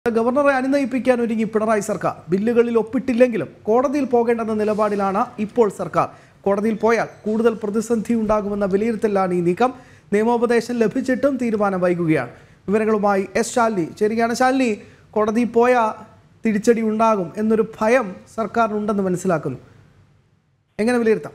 ഗവർണറെ അനുനയിപ്പിക്കാൻ ഒരുങ്ങി പിണറായി സർക്കാർ. ബില്ലുകളിൽ ഒപ്പിട്ടില്ലെങ്കിലും കോടതിയിൽ പോകേണ്ടെന്ന നിലപാടിലാണ് ഇപ്പോൾ സർക്കാർ. കോടതിയിൽ പോയാൽ കൂടുതൽ പ്രതിസന്ധി ഉണ്ടാകുമെന്ന വിലയിരുത്തലാണ് ഈ നീക്കം. നിയമോപദേശം ലഭിച്ചിട്ടും തീരുമാനം വൈകുകയാണ്. വിവരങ്ങളുമായി എസ് ശാലിനി ചേരുകയാണ്. ശാലിനി, കോടതിയിൽ പോയാൽ തിരിച്ചടി ഉണ്ടാകും എന്നൊരു ഭയം സർക്കാരിനുണ്ടെന്ന് മനസ്സിലാക്കുന്നു. എങ്ങനെ വിലയിരുത്താം?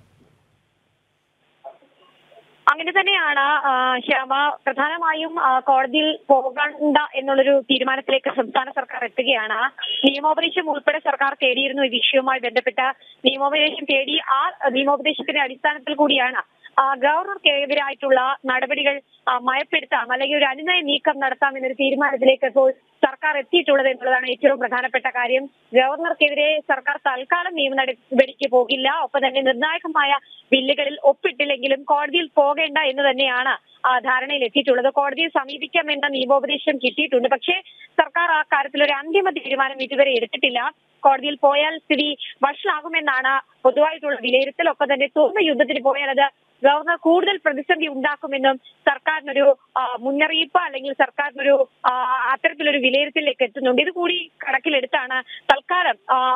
അങ്ങനെ തന്നെയാണ് ശ്യാമ. പ്രധാനമായും കോടതിയിൽ പോകണ്ട എന്നുള്ളൊരു തീരുമാനത്തിലേക്ക് സംസ്ഥാന സർക്കാർ എത്തുകയാണ്. നിയമോപദേശം ഉൾപ്പെടെ സർക്കാർ തേടിയിരുന്നു ഈ വിഷയവുമായി ബന്ധപ്പെട്ട നിയമോപദേശം തേടി. ആ നിയമോപദേശത്തിന്റെ അടിസ്ഥാനത്തിൽ കൂടിയാണ് ഗവർണർക്കെതിരായിട്ടുള്ള നടപടികൾ മയപ്പെടുത്താം അല്ലെങ്കിൽ ഒരു അനുനയ നീക്കം നടത്താം എന്നൊരു തീരുമാനത്തിലേക്ക് ഇപ്പോൾ സർക്കാർ എത്തിയിട്ടുള്ളത് എന്നുള്ളതാണ് ഏറ്റവും പ്രധാനപ്പെട്ട കാര്യം. ഗവർണർക്കെതിരെ സർക്കാർ തൽക്കാലം നിയമ നടപടിക്ക് പോകില്ല. ഒപ്പം തന്നെ നിർണായകമായ ബില്ലുകളിൽ ഒപ്പിട്ടില്ലെങ്കിലും കോടതിയിൽ പോകേണ്ട എന്ന് തന്നെയാണ് ധാരണയിൽ എത്തിയിട്ടുള്ളത്. കോടതിയെ സമീപിക്കാമെന്ന നിയമോപദേശം കിട്ടിയിട്ടുണ്ട്. പക്ഷേ സർക്കാർ ആ കാര്യത്തിൽ ഒരു അന്തിമ തീരുമാനം ഇതുവരെ എടുത്തിട്ടില്ല. കോടതിയിൽ പോയാൽ സ്ഥിതി വഷളാകുമെന്നാണ് പൊതുവായിട്ടുള്ള വിലയിരുത്തൽ. ഒപ്പം തന്നെ തുറന്ന യുദ്ധത്തിന് പോയാൽ അത് ഗവർണർ കൂടുതൽ പ്രതിസന്ധി ഉണ്ടാക്കുമെന്നും സർക്കാരിനൊരു മുന്നറിയിപ്പ് അല്ലെങ്കിൽ സർക്കാരിനൊരു അത്തരത്തിലൊരു വിലയിരുത്തലിലേക്ക് എത്തുന്നുണ്ട്. ഇത് കൂടി കണക്കിലെടുത്താണ് തൽക്കാലം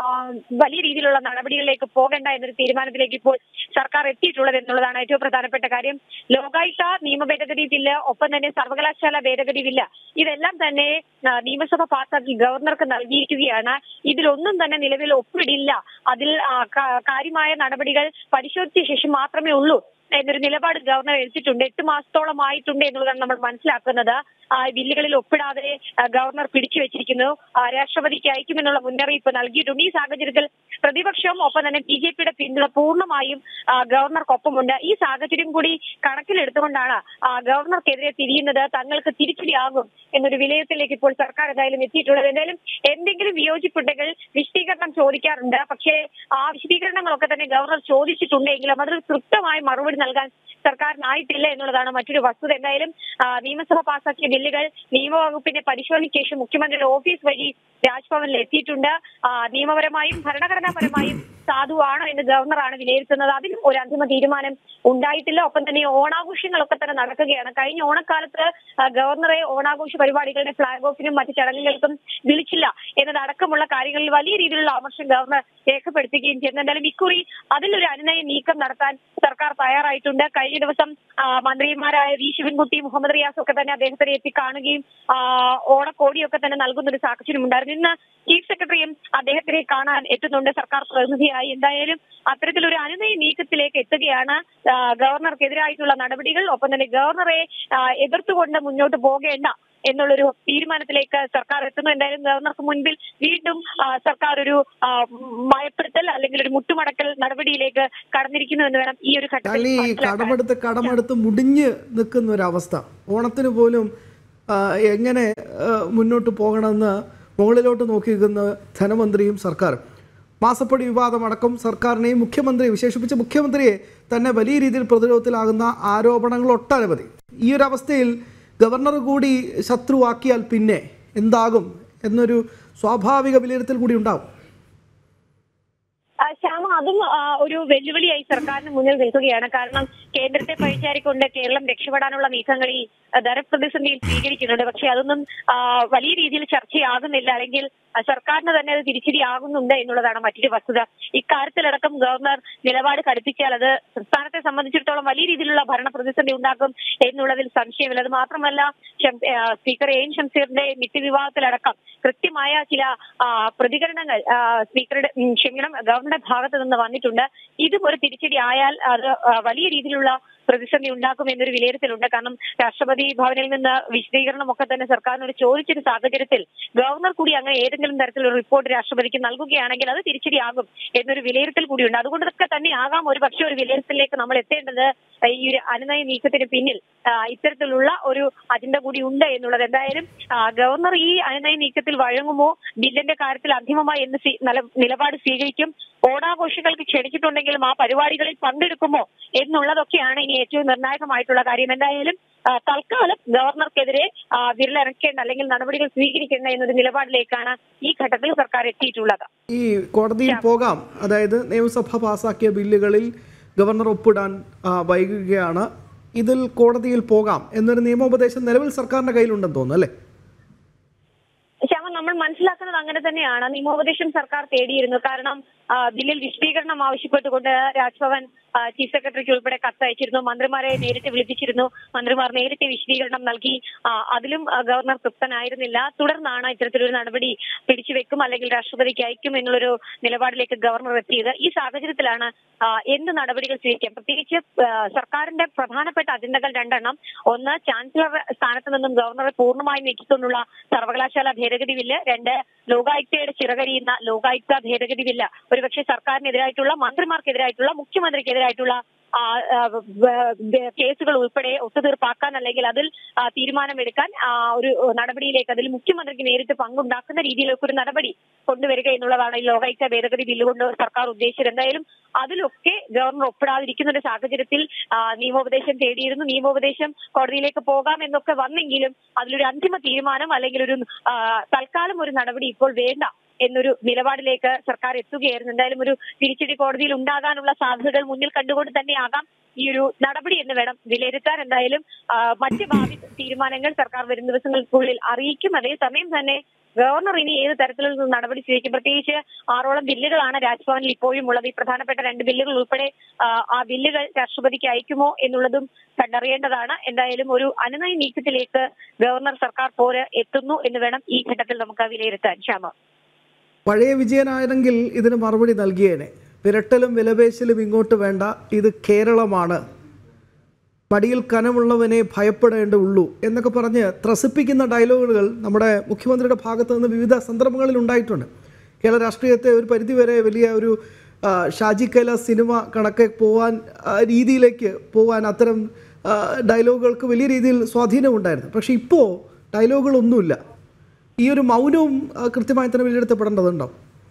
വലിയ രീതിയിലുള്ള നടപടികളിലേക്ക് പോകേണ്ട എന്നൊരു തീരുമാനത്തിലേക്ക് ഇപ്പോൾ സർക്കാർ എത്തിയിട്ടുള്ളത് എന്നുള്ളതാണ് ഏറ്റവും പ്രധാനപ്പെട്ട കാര്യം. ലോകായുക്ത നിയമ ഭേദഗതി ബില്ല്, ഒപ്പം തന്നെ സർവകലാശാല ഭേദഗതി ബില്ല്, ഇതെല്ലാം തന്നെ നിയമസഭ പാസാക്കി ഗവർണർക്ക് നൽകിയിരിക്കുകയാണ്. ഇതിലൊന്നും തന്നെ നിലവിൽ ഒപ്പിടില്ല. അതിൽ കാര്യമായ നടപടികൾ പരിശോധിച്ച ശേഷം മാത്രമേ ഉള്ളൂ എന്നൊരു നിലപാട് ഗവർണർ എടുത്തിട്ടുണ്ട്. 8 മാസത്തോളമായിട്ടുണ്ട് എന്നുള്ളതാണ് നമ്മൾ മനസ്സിലാക്കുന്നത്. ബില്ലുകളിൽ ഒപ്പിടാതെ ഗവർണർ പിടിച്ചു വെച്ചിരിക്കുന്നു. രാഷ്ട്രപതിക്ക് അയക്കുമെന്നുള്ള മുന്നറിയിപ്പ് നൽകിയിട്ടുണ്ട്. ഈ സാഹചര്യത്തിൽ പ്രതിപക്ഷവും ഒപ്പം തന്നെ BJPയുടെ പിന്തുണ പൂർണ്ണമായും ഗവർണർക്കൊപ്പമുണ്ട്. ഈ സാഹചര്യം കൂടി കണക്കിലെടുത്തുകൊണ്ടാണ് ഗവർണർക്കെതിരെ തിരിയുന്നത് തങ്ങൾക്ക് തിരിച്ചടിയാകും എന്നൊരു വിലയിരുത്തലിലേക്ക് ഇപ്പോൾ സർക്കാർ എന്തായാലും എത്തിയിട്ടുള്ളത്. എന്തായാലും എന്തെങ്കിലും വിയോജിപ്പുണ്ടെങ്കിൽ വിശദീകരണം ചോദിക്കാറുണ്ട്. പക്ഷേ ആ വിശദീകരണങ്ങളൊക്കെ തന്നെ ഗവർണർ ചോദിച്ചിട്ടുണ്ടെങ്കിലും അതിൽ തൃപ്തമായ മറുപടി നൽകാൻ സർക്കാരിനായിട്ടില്ല എന്നുള്ളതാണ് മറ്റൊരു വസ്തുത. എന്തായാലും നിയമസഭ പാസാക്കിയ ബില്ലുകൾ നിയമവകുപ്പിന്റെ പരിശോധനയ്ക്ക് ശേഷം മുഖ്യമന്ത്രിയുടെ ഓഫീസ് വഴി രാജ്ഭവനിൽ എത്തിയിട്ടുണ്ട്. നിയമപരമായും ഭരണഘടനാപരമായും സാധുവാണോ എന്ന് ഗവർണറാണ് വിലയിരുത്തുന്നത്. അതിൽ ഒരു അന്തിമ തീരുമാനം ഉണ്ടായിട്ടില്ല. ഒപ്പം തന്നെ ഓണാഘോഷങ്ങളൊക്കെ തന്നെ നടക്കുകയാണ്. കഴിഞ്ഞ ഓണക്കാലത്ത് ഗവർണറെ ഓണാഘോഷ പരിപാടികളുടെ ഫ്ളാഗ് ഓഫിനും മറ്റു ചടങ്ങുകൾക്കും വിളിച്ചില്ല എന്നതടക്കമുള്ള കാര്യങ്ങളിൽ വലിയ രീതിയിലുള്ള അമർഷം ഗവർണർ രേഖപ്പെടുത്തുകയും ചെയ്യുന്നു. എന്തായാലും ഇക്കുറി അതിലൊരു അനുനയ നീക്കം നടത്താൻ സർക്കാർ തയ്യാറായിട്ടുണ്ട്. കഴിഞ്ഞ ദിവസം മന്ത്രിമാരായ വി ശിവൻകുട്ടി, മുഹമ്മദ് റിയാസ് ഒക്കെ തന്നെ അദ്ദേഹത്തിനെ എത്തി കാണുകയും ഓണക്കോടിയൊക്കെ തന്നെ നൽകുന്ന ഒരു സാഹചര്യം ഉണ്ടായിരുന്നു. ഇന്ന് ചീഫ് സെക്രട്ടറിയും അദ്ദേഹത്തിനെ കാണാൻ എത്തുന്നുണ്ട് സർക്കാർ പ്രതിനിധിയായി. എന്തായാലും അത്തരത്തിലൊരു അനുനയ നീക്കത്തിലേക്ക് എത്തുകയാണ്. ഗവർണർക്കെതിരായിട്ടുള്ള നടപടികൾ, ഒപ്പം തന്നെ ഗവർണറെ എതിർത്തുകൊണ്ട് മുന്നോട്ട് പോകേണ്ട എന്നുള്ളൊരു തീരുമാനത്തിലേക്ക് സർക്കാർ എത്തുന്നു. എന്തായാലും ഗവർണർക്ക് മുൻപിൽ വീണ്ടും സർക്കാർ ഒരു മയപ്പെടുത്തൽ അല്ലെങ്കിൽ ഒരു മുട്ടുമടക്കൽ നടപടിയിലേക്ക് കടന്നിരിക്കുന്നു എന്ന് വേണം ഈ ഒരു ഘട്ടത്തിൽ. കടമെടുത്ത് മുടിഞ്ഞ് നിൽക്കുന്ന ഒരവസ്ഥ. ഓണത്തിന് പോലും എങ്ങനെ മുന്നോട്ട് പോകണമെന്ന് മുകളിലോട്ട് നോക്കി നിൽക്കുന്ന ധനമന്ത്രിയും സർക്കാരും. മാസപ്പടി വിവാദമടക്കം സർക്കാരിനെയും വിശേഷിപ്പിച്ച മുഖ്യമന്ത്രിയെ തന്നെ വലിയ രീതിയിൽ പ്രതിരോധത്തിലാകുന്ന ആരോപണങ്ങൾ ഒട്ടനവധി. ഈ ഒരു അവസ്ഥയിൽ ഗവർണർ കൂടി ശത്രുവാക്കിയാൽ പിന്നെ എന്താകും എന്നൊരു സ്വാഭാവിക വിലയിരുത്തൽ കൂടി ഉണ്ടാവും. ശ്യാമ, അതും ഒരു വെല്ലുവിളിയായി സർക്കാരിന് മുന്നിൽ നിൽക്കുകയാണ്. കാരണം കേന്ദ്രത്തെ പഴിചാരിക്കൊണ്ട് കേരളം രക്ഷപ്പെടാനുള്ള നീക്കങ്ങൾ ഈ ധനപ്രതിസന്ധിയിൽ സ്വീകരിക്കുന്നുണ്ട്. പക്ഷെ അതൊന്നും വലിയ രീതിയിൽ ചർച്ചയാകുന്നില്ല, അല്ലെങ്കിൽ സർക്കാരിന് തന്നെ അത് തിരിച്ചടിയാകുന്നുണ്ട് എന്നുള്ളതാണ് മറ്റൊരു വസ്തുത. ഇക്കാര്യത്തിലടക്കം ഗവർണർ നിലപാട് കടുപ്പിച്ചാൽ അത് സംസ്ഥാനത്തെ സംബന്ധിച്ചിടത്തോളം വലിയ രീതിയിലുള്ള ഭരണ പ്രതിസന്ധി ഉണ്ടാക്കും എന്നുള്ളതിൽ സംശയമില്ല. അത് മാത്രമല്ല, സ്പീക്കർ എൻ ഷംസീറിന്റെ മിറ്റ് വിവാദത്തിലടക്കം കൃത്യമായ ചില പ്രതികരണങ്ങൾ ഗവർണറുടെ ഭാഗത്ത് നിന്ന് വന്നിട്ടുണ്ട്. ഇതും ഒരു തിരിച്ചടി ആയാൽ അത് വലിയ രീതിയിലുള്ള പ്രതിസന്ധി ഉണ്ടാക്കും എന്നൊരു വിലയിരുത്തലുണ്ട്. കാരണം രാഷ്ട്രപതി ഭവനിൽ നിന്ന് വിശദീകരണം ഒക്കെ തന്നെ സർക്കാരിനോട് ചോദിച്ചൊരു സാഹചര്യത്തിൽ ഗവർണർ കൂടി അങ്ങനെ ഏതെങ്കിലും തരത്തിലുള്ള റിപ്പോർട്ട് രാഷ്ട്രപതിക്ക് നൽകുകയാണെങ്കിൽ അത് തിരിച്ചടിയാകും എന്നൊരു വിലയിരുത്തൽ കൂടിയുണ്ട്. അതുകൊണ്ടൊക്കെ തന്നെ ആകാം ഒരു പക്ഷേ ഒരു വിലയിരുത്തലിലേക്ക് നമ്മൾ എത്തേണ്ടത്. ഈ ഒരു അനുനയ നീക്കത്തിന് പിന്നിൽ ഇത്തരത്തിലുള്ള ഒരു അജണ്ട കൂടി ഉണ്ട് എന്നുള്ളത്. എന്തായാലും ഗവർണർ ഈ അനുനയ നീക്കത്തിൽ വഴങ്ങുമോ, ബില്ലിന്റെ കാര്യത്തിൽ അന്തിമമായി എന്ന് നിലപാട് സ്വീകരിക്കും, ഓണാഘോഷങ്ങൾക്ക് ക്ഷണിച്ചിട്ടുണ്ടെങ്കിലും ആ പരിപാടികളിൽ പങ്കെടുക്കുമോ എന്നുള്ളതൊക്കെയാണ് ഇനി ഏറ്റവും നിർണായകമായിട്ടുള്ള കാര്യം. എന്തായാലും തൽക്കാലം ഗവർണർക്കെതിരെ വിരലിറക്കേണ്ട അല്ലെങ്കിൽ നടപടികൾ സ്വീകരിക്കേണ്ട എന്നൊരു നിലപാടിലേക്കാണ് ഈ ഘട്ടത്തിൽ സർക്കാർ എത്തിയിട്ടുള്ളത്. ഈ കോടതിയിൽ പോകാം, അതായത് നിയമസഭ പാസാക്കിയ ബില്ലുകളിൽ ഗവർണർ ഒപ്പിടാൻ വൈകുകയാണ്, ഇതിൽ കോടതിയിൽ പോകാം എന്നൊരു നിയമോപദേശം നിലവിൽ സർക്കാരിന്റെ കയ്യിലുണ്ടെന്ന് തോന്നുന്നു അല്ലേ? നമ്മൾ മനസ്സിലാക്കുന്നത് അങ്ങനെ തന്നെയാണ്. നിയമോപദേശം സർക്കാർ തേടിയിരുന്നു. കാരണം ബില്ലിൽ വിശദീകരണം ആവശ്യപ്പെട്ടുകൊണ്ട് രാജ്ഭവൻ ചീഫ് സെക്രട്ടറിക്ക് ഉൾപ്പെടെ കത്തയച്ചിരുന്നു. മന്ത്രിമാരെ നേരിട്ട് വിളിപ്പിച്ചിരുന്നു. മന്ത്രിമാർ നേരിട്ട് വിശദീകരണം നൽകി. അതിലും ഗവർണർ തൃപ്തനായിരുന്നില്ല. തുടർന്നാണ് ഇത്തരത്തിലൊരു നടപടി പിടിച്ചുവെക്കും അല്ലെങ്കിൽ രാഷ്ട്രപതിക്ക് അയക്കും എന്നുള്ളൊരു നിലപാടിലേക്ക് ഗവർണർ എത്തിയത്. ഈ സാഹചര്യത്തിലാണ് എന്ത് നടപടികൾ സ്വീകരിക്കാം. പ്രത്യേകിച്ച് സർക്കാരിന്റെ പ്രധാനപ്പെട്ട അജണ്ടകൾ രണ്ടെണ്ണം. ഒന്ന്, ചാൻസലർ സ്ഥാനത്ത് നിന്നും ഗവർണറെ പൂർണ്ണമായും നീക്കിക്കൊണ്ടുള്ള സർവകലാശാല ഭേദഗതി ബില്ല്. രണ്ട്, ലോകായുക്തയുടെ ചിറകരിയുന്ന ലോകായുക്ത ഭേദഗതി ബില്ല്. ഒരുപക്ഷെ സർക്കാരിനെതിരായിട്ടുള്ള, മന്ത്രിമാർക്കെതിരായിട്ടുള്ള, മുഖ്യമന്ത്രിക്കെതിരായിട്ടുള്ള കേസുകൾ ഉൾപ്പെടെ ഒത്തുതീർപ്പാക്കാൻ അല്ലെങ്കിൽ അതിൽ തീരുമാനമെടുക്കാൻ ഒരു നടപടിയിലേക്ക്, അതിൽ മുഖ്യമന്ത്രിക്ക് നേരിട്ട് പങ്കുണ്ടാക്കുന്ന രീതിയിലേക്ക് ഒരു നടപടി കൊണ്ടുവരിക എന്നുള്ളതാണ് ഈ ലോകായുക്ത ഭേദഗതി ബില്ല് കൊണ്ട് സർക്കാർ ഉദ്ദേശിച്ചത്. എന്തായാലും അതിലൊക്കെ ഗവർണർ ഒപ്പിടാതിരിക്കുന്ന ഒരു സാഹചര്യത്തിൽ നിയമോപദേശം തേടിയിരുന്നു. നിയമോപദേശം കോടതിയിലേക്ക് പോകാം എന്നൊക്കെ വന്നെങ്കിലും അതിലൊരു അന്തിമ തീരുമാനം അല്ലെങ്കിൽ ഒരു തൽക്കാലം ഒരു നടപടി ഇപ്പോൾ വേണ്ട എന്നൊരു നിലപാടിലേക്ക് സർക്കാർ എത്തുകയായിരുന്നു. എന്തായാലും ഒരു തിരിച്ചടി കോടതിയിൽ ഉണ്ടാകാനുള്ള സാധ്യതകൾ മുന്നിൽ കണ്ടുകൊണ്ട് തന്നെയാകാം ഈ ഒരു നടപടി എന്ന് വേണം വിലയിരുത്താൻ. എന്തായാലും മറ്റ് ഭാവി തീരുമാനങ്ങൾ സർക്കാർ വരും ദിവസങ്ങൾക്കുള്ളിൽ അറിയിക്കും. അതേസമയം തന്നെ ഗവർണർ ഇനി ഏത് തരത്തിലുള്ള നടപടി സ്വീകരിക്കും. പ്രത്യേകിച്ച് 6ഓളം ബില്ലുകളാണ് രാജ്ഭവനിൽ ഇപ്പോഴും ഉള്ളത്. ഈ പ്രധാനപ്പെട്ട 2 ബില്ലുകൾ ഉൾപ്പെടെ ആ ബില്ലുകൾ രാഷ്ട്രപതിക്ക് അയക്കുമോ എന്നുള്ളതും കണ്ടറിയേണ്ടതാണ്. എന്തായാലും ഒരു അനുനയ നീക്കത്തിലേക്ക് ഗവർണർ സർക്കാർ പോര് എത്തുന്നു എന്ന് വേണം ഈ ഘട്ടത്തിൽ നമുക്ക് വിലയിരുത്താൻ. ശ്യാമ, പഴയ വിജയനായിരുന്നെങ്കിൽ ഇതിന് മറുപടി നൽകിയേനെ. വിരട്ടലും വിലപേശലും ഇങ്ങോട്ട് വേണ്ട, ഇത് കേരളമാണ്, മടിയിൽ കനമുള്ളവനെ ഭയപ്പെടേണ്ടുള്ളൂ എന്നൊക്കെ പറഞ്ഞ് ത്രസിപ്പിക്കുന്ന ഡയലോഗുകൾ നമ്മുടെ മുഖ്യമന്ത്രിയുടെ ഭാഗത്ത് നിന്ന് വിവിധ സന്ദർഭങ്ങളിൽ ഉണ്ടായിട്ടുണ്ട്. കേരള രാഷ്ട്രീയത്തെ ഒരു പരിധിവരെ വലിയ ഒരു ഷാജി കൈലാസ് സിനിമ കണക്കെ രീതിയിലേക്ക് പോകാൻ അത്തരം ഡയലോഗുകൾക്ക് വലിയ രീതിയിൽ സ്വാധീനമുണ്ടായിരുന്നു. പക്ഷേ ഇപ്പോൾ ഡയലോഗുകളൊന്നുമില്ല. ഈ ഒരു മൗനവും കൃത്യമായി തന്നെ വിലയിരുത്തപ്പെടേണ്ടതുണ്ടോ?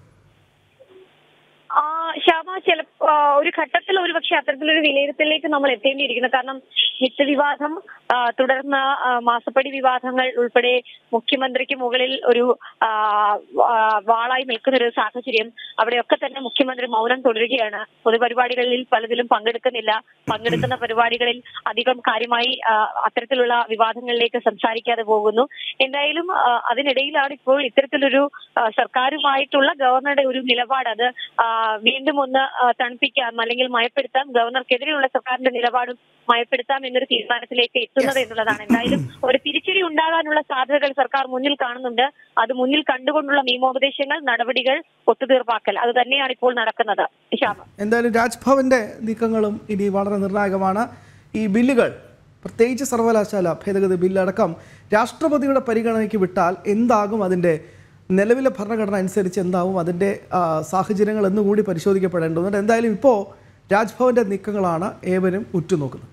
ശ്യാമ, ഒരു ഘട്ടത്തിൽ ഒരുപക്ഷെ അത്തരത്തിലൊരു വിലയിരുത്തലിലേക്ക് നമ്മൾ എത്തേണ്ടിയിരിക്കുന്നു. കാരണം ഹിറ്റ് വിവാദം, തുടർന്ന് മാസപ്പടി വിവാദങ്ങൾ ഉൾപ്പെടെ മുഖ്യമന്ത്രിക്ക് മുകളിൽ ഒരു വാളായി നിൽക്കുന്ന ഒരു സാഹചര്യം. അവിടെയൊക്കെ തന്നെ മുഖ്യമന്ത്രി മൗനം തുടരുകയാണ്. പൊതുപരിപാടികളിൽ പലതിലും പങ്കെടുക്കുന്നില്ല. പങ്കെടുക്കുന്ന പരിപാടികളിൽ അധികം കാര്യമായി അത്തരത്തിലുള്ള വിവാദങ്ങളിലേക്ക് സംസാരിക്കാതെ പോകുന്നു. എന്തായാലും അതിനിടയിലാണ് ഇപ്പോൾ ഇത്തരത്തിലൊരു സർക്കാരുമായിട്ടുള്ള ഗവർണറുടെ ഒരു നിലപാട്. അത് വീണ്ടും ഒന്ന് തണുപ്പിക്കാം അല്ലെങ്കിൽ മയപ്പെടുത്താം, ഗവർണർക്കെതിരെയുള്ള സർക്കാരിന്റെ നിലപാടും മയപ്പെടുത്താം എന്നൊരു തീരുമാനത്തിലേക്ക് എത്തുന്നത് എന്നുള്ളതാണ്. എന്തായാലും ഒരു തിരിച്ചടി ഉണ്ടാകാനുള്ള സാധ്യതകൾ സർക്കാർ മുന്നിൽ കാണുന്നുണ്ട്. അത് മുന്നിൽ കണ്ടുകൊണ്ടുള്ള നിയമോപദേശങ്ങൾ, നടപടികൾ, ഒത്തുതീർപ്പാക്കൽ, അത് തന്നെയാണ് ഇപ്പോൾ നടക്കുന്നത്. എന്തായാലും രാജ്ഭവന്റെ നീക്കങ്ങളും ഇനി വളരെ നിർണായകമാണ്. ഈ ബില്ലുകൾ, പ്രത്യേകിച്ച് സർവകലാശാല ഭേദഗതി ബില്ലടക്കം രാഷ്ട്രപതിയുടെ പരിഗണനയ്ക്ക് വിട്ടാൽ എന്താകും, അതിൻ്റെ നിലവിലെ ഭരണഘടന അനുസരിച്ച് എന്താവും അതിൻ്റെ സാഹചര്യങ്ങൾ എന്നുകൂടി പരിശോധിക്കപ്പെടേണ്ടതുണ്ട്. എന്തായാലും ഇപ്പോൾ രാജ്ഭവന്റെ നീക്കങ്ങളാണ് ഏവരും ഉറ്റുനോക്കുന്നത്.